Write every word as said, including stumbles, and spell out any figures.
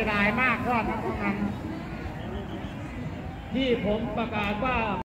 ดายมากว่าทั้งนั้นที่ผมประกาศว่า